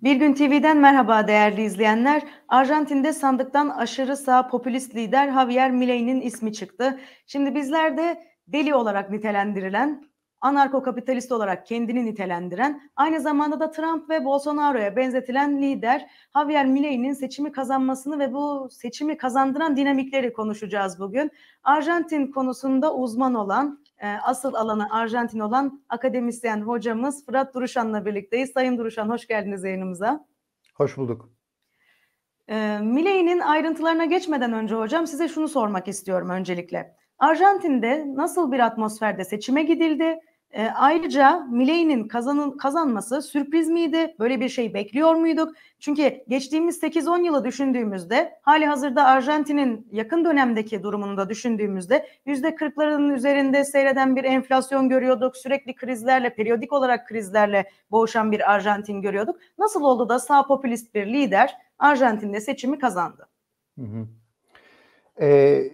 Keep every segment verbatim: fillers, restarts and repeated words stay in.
Bir Gün T V'den merhaba değerli izleyenler. Arjantin'de sandıktan aşırı sağ popülist lider Javier Milei'nin ismi çıktı. Şimdi bizler de deli olarak nitelendirilen, anarko-kapitalist olarak kendini nitelendiren, aynı zamanda da Trump ve Bolsonaro'ya benzetilen lider Javier Milei'nin seçimi kazanmasını ve bu seçimi kazandıran dinamikleri konuşacağız bugün. Arjantin konusunda uzman olan, asıl alanı Arjantin olan akademisyen hocamız Fırat Duruşan'la birlikteyiz. Sayın Duruşan, hoş geldiniz yayınımıza. Hoş bulduk. E, Milei'nin ayrıntılarına geçmeden önce hocam size şunu sormak istiyorum öncelikle. Arjantin'de nasıl bir atmosferde seçime gidildi? E, ayrıca Milei'nin kazanın, kazanması sürpriz miydi? Böyle bir şey bekliyor muyduk? Çünkü geçtiğimiz sekiz on yılı düşündüğümüzde, hali hazırda Arjantin'in yakın dönemdeki durumunu da düşündüğümüzde yüzde kırkların üzerinde seyreden bir enflasyon görüyorduk. Sürekli krizlerle, periyodik olarak krizlerle boğuşan bir Arjantin görüyorduk. Nasıl oldu da sağ popülist bir lider Arjantin'de seçimi kazandı? Hı hı. Ee,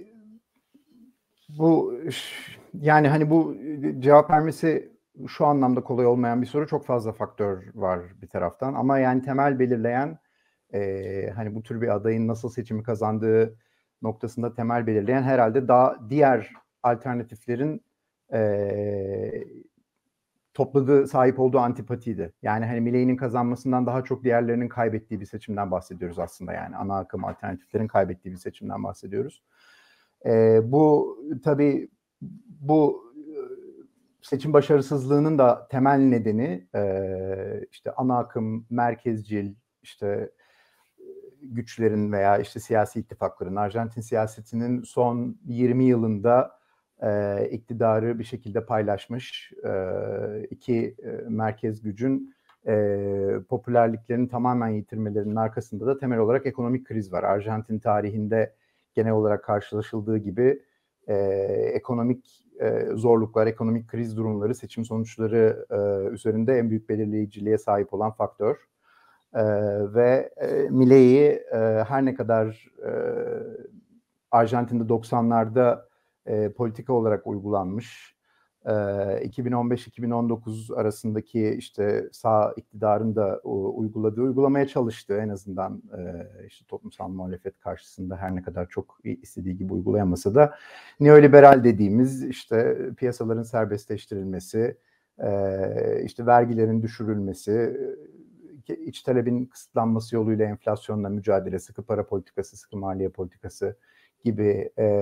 bu yani hani bu cevap vermesi şu anlamda kolay olmayan bir soru. Çok fazla faktör var bir taraftan ama yani temel belirleyen e, hani bu tür bir adayın nasıl seçimi kazandığı noktasında temel belirleyen herhalde daha diğer alternatiflerin e, topladığı, sahip olduğu antipatiydi. Yani hani Milei'nin kazanmasından daha çok diğerlerinin kaybettiği bir seçimden bahsediyoruz aslında. Yani ana akım alternatiflerin kaybettiği bir seçimden bahsediyoruz. Ee, bu tabii bu seçim başarısızlığının da temel nedeni e, işte ana akım, merkezcil, işte güçlerin veya işte siyasi ittifakların, Arjantin siyasetinin son yirmi yılında e, iktidarı bir şekilde paylaşmış e, iki e, merkez gücün e, popülerliklerini tamamen yitirmelerinin arkasında da temel olarak ekonomik kriz var. Arjantin tarihinde genel olarak karşılaşıldığı gibi e, ekonomik e, zorluklar, ekonomik kriz durumları seçim sonuçları e, üzerinde en büyük belirleyiciliğe sahip olan faktör. Ee, ve e, Milei e, her ne kadar e, Arjantin'de doksanlarda e, politika olarak uygulanmış, e, iki bin on beş iki bin on dokuz arasındaki işte sağ iktidarın da o, uyguladığı, uygulamaya çalıştığı en azından e, işte toplumsal muhalefet karşısında her ne kadar çok istediği gibi uygulayamasa da neoliberal dediğimiz işte piyasaların serbestleştirilmesi, e, işte vergilerin düşürülmesi, iç talebin kısıtlanması yoluyla enflasyonla mücadele, sıkı para politikası, sıkı maliye politikası gibi e,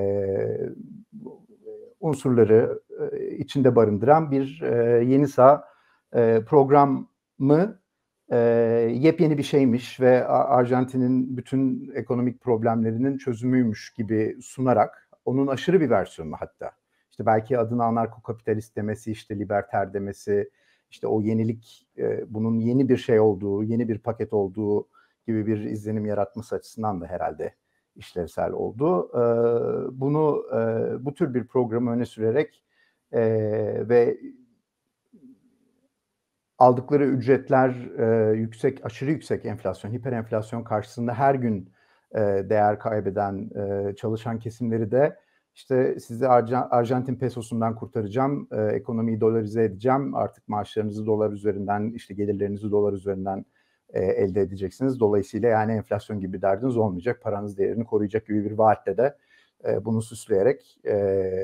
unsurları e, içinde barındıran bir e, yeni sağ e, programı e, yepyeni bir şeymiş ve Arjantin'in bütün ekonomik problemlerinin çözümüymüş gibi sunarak onun aşırı bir versiyonu hatta. İşte belki adına anarko-kapitalist demesi, işte liberter demesi, İşte o yenilik, e, bunun yeni bir şey olduğu, yeni bir paket olduğu gibi bir izlenim yaratması açısından da herhalde işlevsel oldu. E, bunu e, bu tür bir programı öne sürerek e, ve aldıkları ücretler e, yüksek, aşırı yüksek enflasyon, hiperenflasyon karşısında her gün e, değer kaybeden e, çalışan kesimleri de İşte sizi Arjantin pesosundan kurtaracağım, e, ekonomiyi dolarize edeceğim, artık maaşlarınızı dolar üzerinden, işte gelirlerinizi dolar üzerinden e, elde edeceksiniz. Dolayısıyla yani enflasyon gibi derdiniz olmayacak, paranız değerini koruyacak gibi bir vaatle de e, bunu süsleyerek e,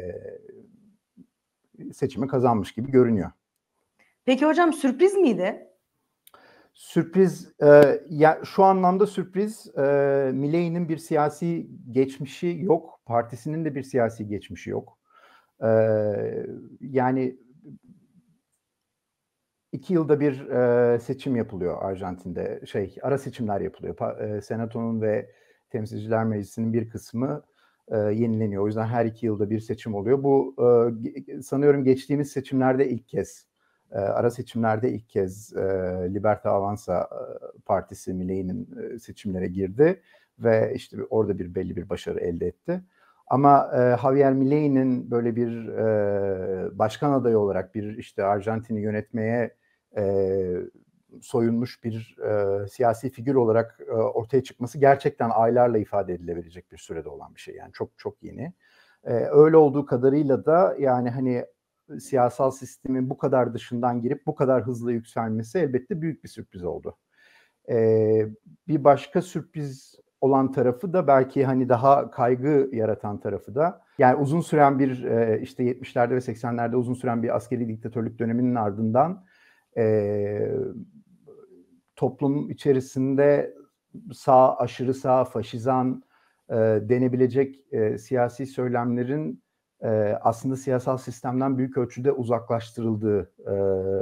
seçimi kazanmış gibi görünüyor. Peki hocam sürpriz miydi? Sürpriz, e, ya şu anlamda sürpriz, e, Milei'nin bir siyasi geçmişi yok, partisinin de bir siyasi geçmişi yok. E, yani iki yılda bir e, seçim yapılıyor Arjantin'de, şey ara seçimler yapılıyor. Pa, e, Senato'nun ve Temsilciler Meclisi'nin bir kısmı e, yenileniyor. O yüzden her iki yılda bir seçim oluyor. Bu e, sanıyorum geçtiğimiz seçimlerde ilk kez. E, ara seçimlerde ilk kez e, Libertad Avanza e, Partisi Milei'nin e, seçimlere girdi ve işte orada bir belli bir başarı elde etti. Ama e, Javier Milei'nin böyle bir e, başkan adayı olarak bir işte Arjantin'i yönetmeye e, soyunmuş bir e, siyasi figür olarak e, ortaya çıkması gerçekten aylarla ifade edilebilecek bir sürede olan bir şey. Yani çok çok yeni. E, öyle olduğu kadarıyla da yani hani siyasal sistemin bu kadar dışından girip bu kadar hızlı yükselmesi elbette büyük bir sürpriz oldu. E, bir başka sürpriz olan tarafı da belki hani daha kaygı yaratan tarafı da yani uzun süren bir e, işte yetmişlerde ve seksenlerde uzun süren bir askeri diktatörlük döneminin ardından e, toplum içerisinde sağ, aşırı sağ, faşizan e, denebilecek e, siyasi söylemlerin e, aslında siyasal sistemden büyük ölçüde uzaklaştırıldığı e,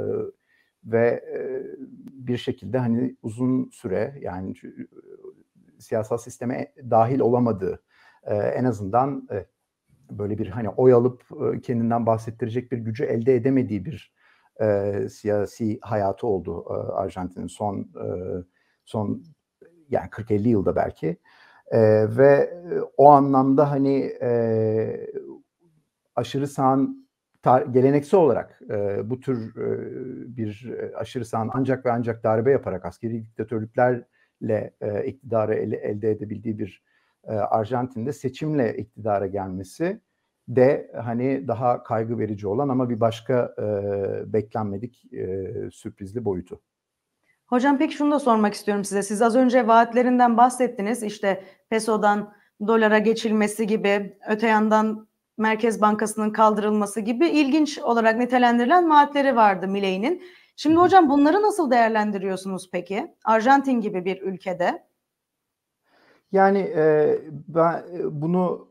ve e, bir şekilde hani uzun süre yani siyasal sisteme dahil olamadığı, e, en azından e, böyle bir hani oy alıp e, kendinden bahsettirecek bir gücü elde edemediği bir e, siyasi hayatı oldu e, Arjantin'in son e, son yani kırk elli yılda belki e, ve o anlamda hani e, aşırı sağın geleneksel olarak e, bu tür e, bir aşırı sağın ancak ve ancak darbe yaparak askeri diktatörlüklerle e, iktidarı ele, elde edebildiği bir e, Arjantin'de seçimle iktidara gelmesi de hani daha kaygı verici olan ama bir başka e, beklenmedik e, sürprizli boyutu. Hocam peki şunu da sormak istiyorum size. Siz az önce vaatlerinden bahsettiniz. İşte pesodan dolara geçilmesi gibi, öte yandan Merkez Bankası'nın kaldırılması gibi ilginç olarak nitelendirilen vaatleri vardı Milei'nin. Şimdi hocam bunları nasıl değerlendiriyorsunuz peki? Arjantin gibi bir ülkede. Yani e, ben bunu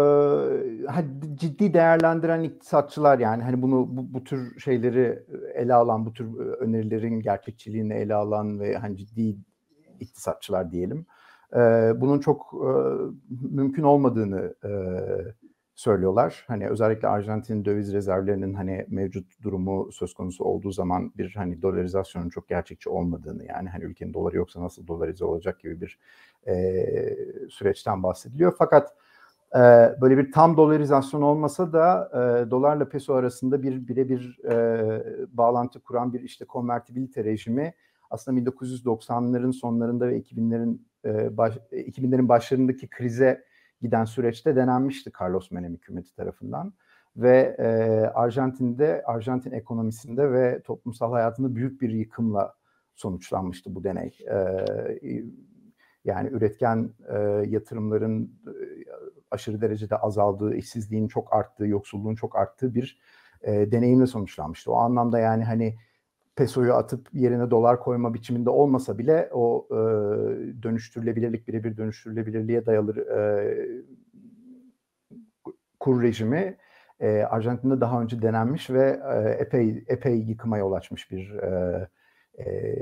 e, ciddi değerlendiren iktisatçılar yani hani bunu bu, bu tür şeyleri ele alan, bu tür önerilerin gerçekçiliğini ele alan ve hani ciddi iktisatçılar diyelim. E, bunun çok e, mümkün olmadığını e, söylüyorlar. Hani özellikle Arjantin döviz rezervlerinin hani mevcut durumu söz konusu olduğu zaman bir hani dolarizasyonun çok gerçekçi olmadığını yani hani ülkenin doları yoksa nasıl dolarize olacak gibi bir e, süreçten bahsediliyor. Fakat e, böyle bir tam dolarizasyon olmasa da e, dolarla peso arasında bir birebir e, bağlantı kuran bir işte konvertibilite rejimi aslında bin dokuz yüz doksanların sonlarında ve iki binlerin e, baş, iki binlerin başlarındaki krize giden süreçte denenmişti Carlos Menem hükümeti tarafından ve e, Arjantin'de, Arjantin ekonomisinde ve toplumsal hayatında büyük bir yıkımla sonuçlanmıştı bu deney. E, yani üretken e, yatırımların e, aşırı derecede azaldığı, işsizliğin çok arttığı, yoksulluğun çok arttığı bir e, deneyimle sonuçlanmıştı. O anlamda yani hani pesoyu atıp yerine dolar koyma biçiminde olmasa bile o e, dönüştürülebilirlik, birebir dönüştürülebilirliğe dayalı e, kur rejimi e, Arjantin'de daha önce denenmiş ve e, epey epey yıkıma yol açmış bir e, e,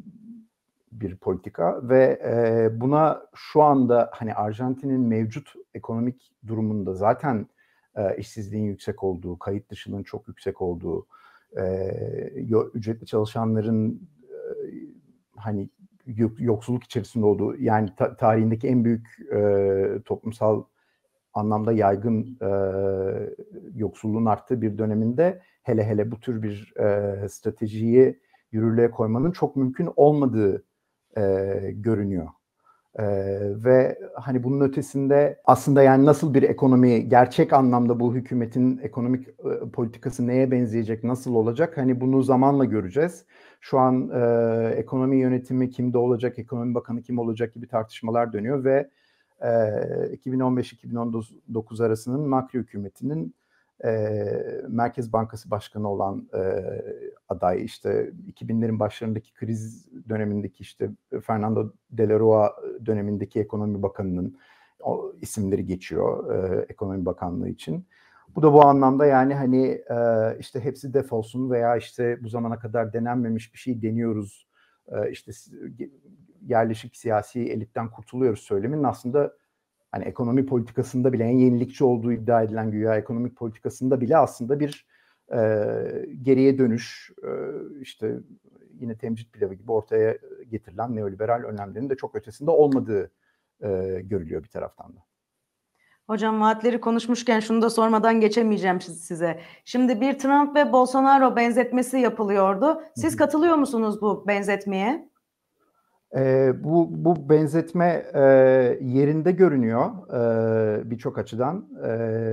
bir politika ve e, buna şu anda hani Arjantin'in mevcut ekonomik durumunda zaten e, işsizliğin yüksek olduğu, kayıt dışılığın çok yüksek olduğu, e, ücretli çalışanların e, hani yoksulluk içerisinde olduğu yani ta- tarihindeki en büyük e, toplumsal anlamda yaygın e, yoksulluğun arttığı bir döneminde hele hele bu tür bir e, stratejiyi yürürlüğe koymanın çok mümkün olmadığı e, görünüyor. E, ve hani bunun ötesinde aslında yani nasıl bir ekonomi, gerçek anlamda bu hükümetin ekonomik e, politikası neye benzeyecek, nasıl olacak? Hani bunu zamanla göreceğiz. Şu an e, ekonomi yönetimi kimde olacak, ekonomi bakanı kim olacak gibi tartışmalar dönüyor ve iki bin on beş iki bin on dokuz arasının Macri hükümetinin e, Merkez Bankası Başkanı olan e, aday işte iki binlerin başlarındaki kriz dönemindeki işte Fernando de la Rúa dönemindeki ekonomi bakanının o isimleri geçiyor e, ekonomi bakanlığı için. Bu da bu anlamda yani hani e, işte hepsi defolsun veya işte bu zamana kadar denenmemiş bir şey deniyoruz e, işte yerleşik siyasi elitten kurtuluyoruz söyleminin aslında hani ekonomi politikasında bile en yenilikçi olduğu iddia edilen güya ekonomik politikasında bile aslında bir e, geriye dönüş e, işte yine temcit pilavı gibi ortaya getirilen neoliberal önlemlerin de çok ötesinde olmadığı e, görülüyor bir taraftan da. Hocam vaatleri konuşmuşken şunu da sormadan geçemeyeceğim size. Şimdi bir Trump ve Bolsonaro benzetmesi yapılıyordu. Siz katılıyor musunuz bu benzetmeye? E, bu, bu benzetme e, yerinde görünüyor e, birçok açıdan. E,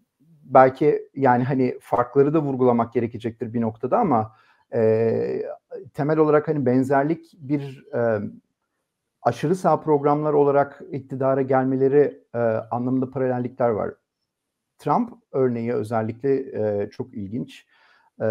belki yani hani farkları da vurgulamak gerekecektir bir noktada ama e, temel olarak hani benzerlik bir e, aşırı sağ programlar olarak iktidara gelmeleri e, anlamında paralellikler var. Trump örneği özellikle e, çok ilginç. E,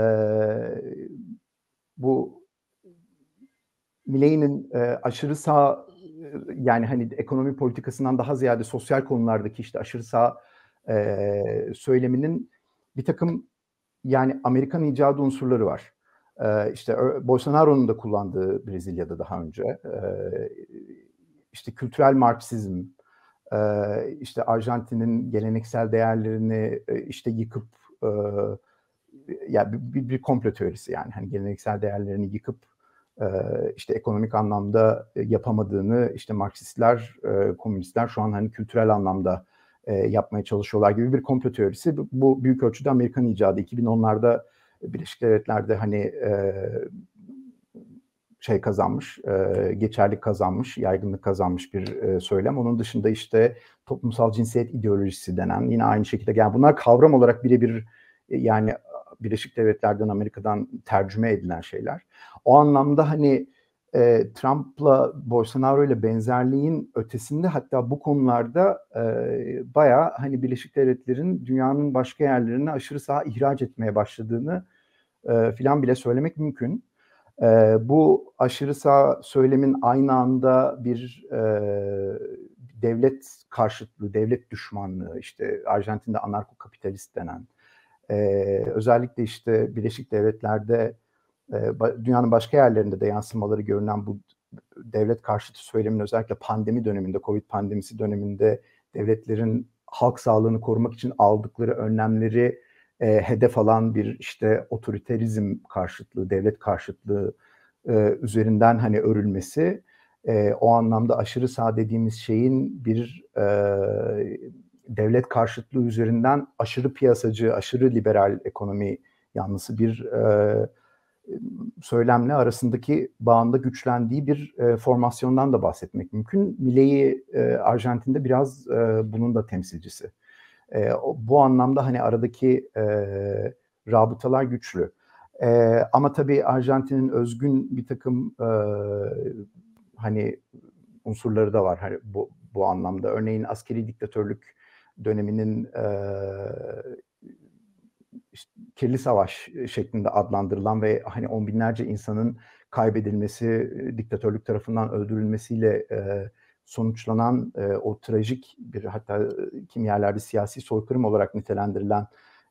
bu Milley'nin e, aşırı sağ yani hani ekonomi politikasından daha ziyade sosyal konulardaki işte aşırı sağ e, söyleminin bir takım yani Amerikan icadı unsurları var. E, işte Bolsonaro'nun da kullandığı Brezilya'da daha önce e, işte kültürel Marksizm, e, işte Arjantin'in geleneksel değerlerini e, işte yıkıp e, ya bir, bir, bir komplo teorisi yani hani geleneksel değerlerini yıkıp işte ekonomik anlamda yapamadığını işte Marksistler, komünistler şu an hani kültürel anlamda yapmaya çalışıyorlar gibi bir komplo teorisi. Bu büyük ölçüde Amerikan icadı. iki bin onlarda Birleşik Devletler'de hani şey kazanmış, geçerlik kazanmış, yaygınlık kazanmış bir söylem. Onun dışında işte toplumsal cinsiyet ideolojisi denen yine aynı şekilde yani bunlar kavram olarak birebir yani Birleşik Devletler'den, Amerika'dan tercüme edilen şeyler. O anlamda hani e, Trump'la Bolsonaro ile benzerliğin ötesinde hatta bu konularda e, bayağı hani Birleşik Devletler'in dünyanın başka yerlerine aşırı sağa ihraç etmeye başladığını e, filan bile söylemek mümkün. E, bu aşırı sağ söylemin aynı anda bir e, devlet karşıtlığı, devlet düşmanlığı, işte Arjantin'de anarko-kapitalist denen, Ee, özellikle işte Birleşik Devletler'de e, dünyanın başka yerlerinde de yansımaları görünen bu devlet karşıtı söylemin özellikle pandemi döneminde, Covid pandemisi döneminde devletlerin halk sağlığını korumak için aldıkları önlemleri e, hedef alan bir işte otoriterizm karşıtlığı, devlet karşıtlığı e, üzerinden hani örülmesi e, o anlamda aşırı sağ dediğimiz şeyin bir e, devlet karşıtlığı üzerinden aşırı piyasacı, aşırı liberal ekonomi yanlısı bir e, söylemle arasındaki bağında güçlendiği bir e, formasyondan da bahsetmek mümkün. Milei e, Arjantin'de biraz e, bunun da temsilcisi. E, o, bu anlamda hani aradaki e, rabıtalar güçlü. E, ama tabii Arjantin'in özgün bir takım e, hani unsurları da var hani bu, bu anlamda. Örneğin askeri diktatörlük döneminin e, işte, kirli savaş şeklinde adlandırılan ve hani on binlerce insanın kaybedilmesi, diktatörlük tarafından öldürülmesiyle e, sonuçlanan e, o trajik bir hatta kimi yerlerde siyasi soykırım olarak nitelendirilen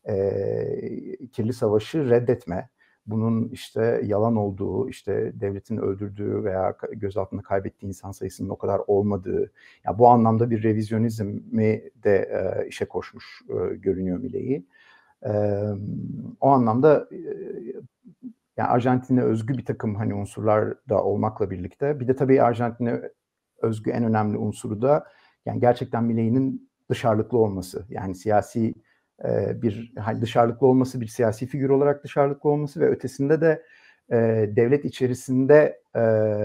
e, kirli savaşı reddetme. Bunun işte yalan olduğu, işte devletin öldürdüğü veya gözaltında kaybettiği insan sayısının o kadar olmadığı, yani bu anlamda bir revizyonizmi de e, işe koşmuş e, görünüyor Milei. E, o anlamda e, yani Arjantin'e özgü bir takım hani unsurlar da olmakla birlikte bir de tabii Arjantin'e özgü en önemli unsuru da yani gerçekten Milei'nin dışarılıklı olması. Yani siyasi e, bir hani dışarılıklı olması, bir siyasi figür olarak dışarılıklı olması ve ötesinde de e, devlet içerisinde e,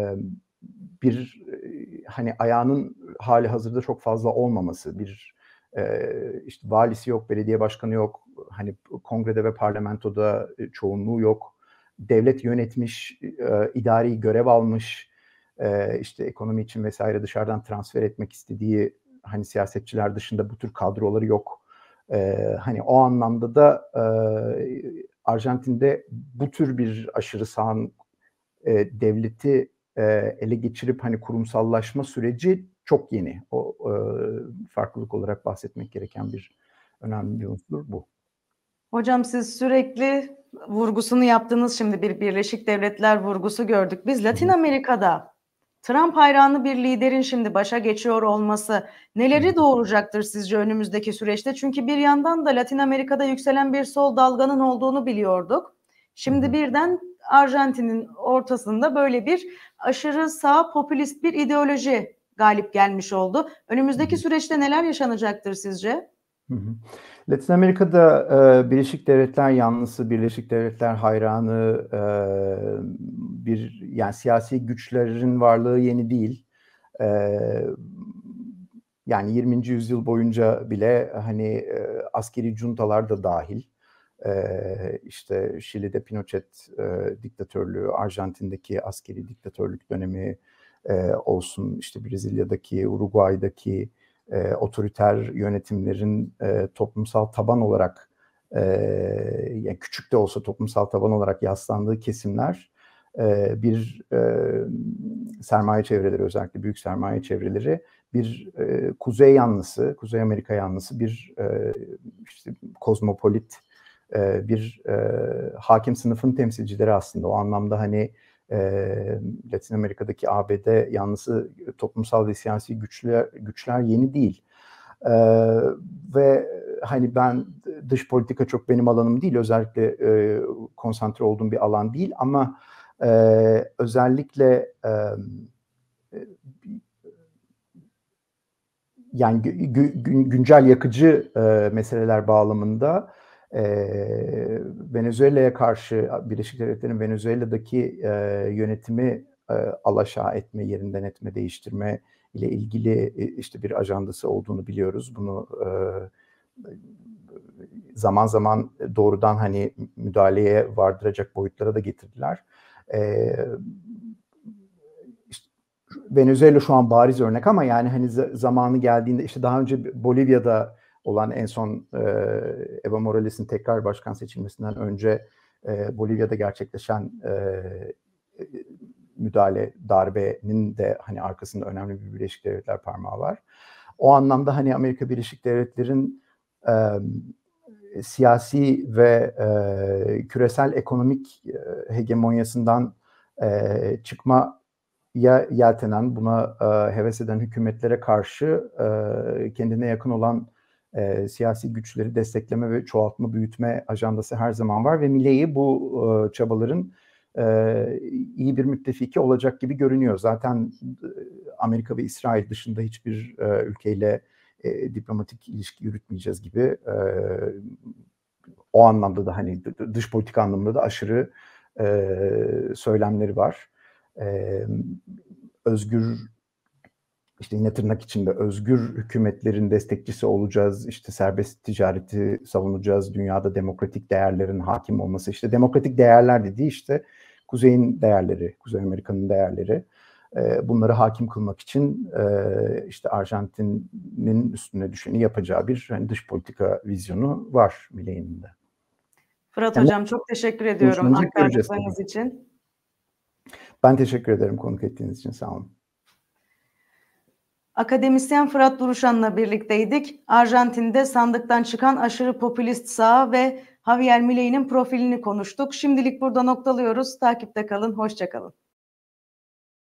bir e, hani ayağının hali hazırda çok fazla olmaması, bir e, işte valisi yok, belediye başkanı yok, hani kongrede ve parlamentoda çoğunluğu yok, devlet yönetmiş, e, idari görev almış, e, işte ekonomi için vesaire dışarıdan transfer etmek istediği hani siyasetçiler dışında bu tür kadroları yok. E, hani o anlamda da e, Arjantin'de bu tür bir aşırı sağın e, devleti e, ele geçirip hani kurumsallaşma süreci çok yeni. O e, farklılık olarak bahsetmek gereken bir önemli bir unsur bu. Hocam siz sürekli vurgusunu yaptınız, şimdi bir Birleşik Devletler vurgusu gördük. Biz Latin Amerika'da Trump hayranı bir liderin şimdi başa geçiyor olması neleri doğuracaktır sizce önümüzdeki süreçte? Çünkü bir yandan da Latin Amerika'da yükselen bir sol dalganın olduğunu biliyorduk. Şimdi birden Arjantin'in ortasında böyle bir aşırı sağ popülist bir ideoloji galip gelmiş oldu. Önümüzdeki süreçte neler yaşanacaktır sizce? Hı hı. Latin Amerika'da e, Birleşik Devletler yanlısı, Birleşik Devletler hayranı e, bir yani siyasi güçlerin varlığı yeni değil. E, yani yirminci yüzyıl boyunca bile hani e, askeri juntalar da dahil e, işte Şili'de Pinochet e, diktatörlüğü, Arjantin'deki askeri diktatörlük dönemi e, olsun, işte Brezilya'daki, Uruguay'daki e, otoriter yönetimlerin e, toplumsal taban olarak, e, yani küçük de olsa toplumsal taban olarak yaslandığı kesimler, e, bir e, sermaye çevreleri, özellikle büyük sermaye çevreleri, bir e, kuzey yanlısı, Kuzey Amerika yanlısı bir e, işte kozmopolit, e, bir e, hakim sınıfın temsilcileri aslında. O anlamda hani e, Latin Amerika'daki A B D yanlısı toplumsal ve siyasi güçler, güçler yeni değil. E, ve hani ben dış politika çok benim alanım değil, özellikle e, konsantre olduğum bir alan değil, ama e, özellikle e, yani gü, gü, güncel yakıcı e, meseleler bağlamında e, Venezuela'ya karşı Birleşik Devletler'in Venezuela'daki e, yönetimi e, alaşağı etme, yerinden etme, değiştirme ile ilgili e, işte bir ajandası olduğunu biliyoruz. Bunu e, zaman zaman doğrudan hani müdahaleye vardıracak boyutlara da getirdiler. E, işte Venezuela şu an bariz örnek, ama yani hani zamanı geldiğinde, işte daha önce Bolivya'da olan en son e, Evo Morales'in tekrar başkan seçilmesinden önce e, Bolivya'da gerçekleşen e, müdahale, darbenin de hani arkasında önemli bir Birleşik Devletler parmağı var. O anlamda hani Amerika Birleşik Devletleri'nin e, siyasi ve e, küresel ekonomik e, hegemonyasından e, çıkma ya yeltenen, buna e, heves eden hükümetlere karşı e, kendine yakın olan e, siyasi güçleri destekleme ve çoğaltma, büyütme ajandası her zaman var ve Milei bu e, çabaların e, iyi bir müttefiki olacak gibi görünüyor. Zaten e, Amerika ve İsrail dışında hiçbir e, ülkeyle e, diplomatik ilişki yürütmeyeceğiz gibi. E, o anlamda da hani dış politika anlamında da aşırı e, söylemleri var. Ee, özgür, işte yine tırnak içinde özgür hükümetlerin destekçisi olacağız, işte serbest ticareti savunacağız, dünyada demokratik değerlerin hakim olması, işte demokratik değerler dediği işte Kuzey'in değerleri, Kuzey Amerika'nın değerleri, e, bunları hakim kılmak için e, işte Arjantin'in üstüne düşeni yapacağı bir hani dış politika vizyonu var Milei'nin de. Fırat yani, Hocam çok teşekkür ediyorum aktardıklarınız için. Ben teşekkür ederim konuk ettiğiniz için, sağ olun. Akademisyen Fırat Duruşan'la birlikteydik. Arjantin'de sandıktan çıkan aşırı popülist sağ ve Javier Milei'nin profilini konuştuk. Şimdilik burada noktalıyoruz. Takipte kalın, hoşça kalın.